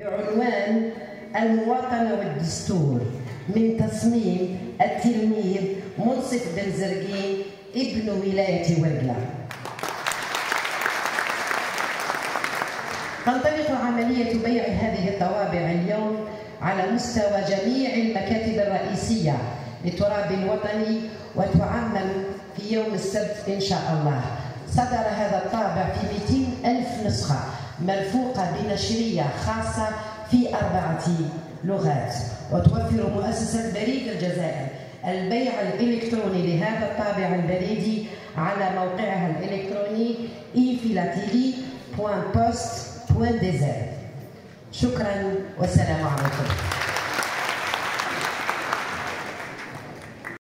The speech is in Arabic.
بعنوان المواطنة والدستور من تصميم التلميذ منصف بن زرقين ابن ولاية ورقلة. تنطلق عملية بيع هذه الطوابع اليوم على مستوى جميع المكاتب الرئيسية للتراب الوطني وتعمم في يوم السبت إن شاء الله. صدر هذا الطابع في 200,000 نسخة مرفوقة بنشرية خاصة في 4 لغات. وتوفر مؤسسة بريد الجزائر البيع الإلكتروني لهذا الطابع البريدي على موقعها الإلكتروني e-philatélie.poste.dz. شكرا والسلام عليكم.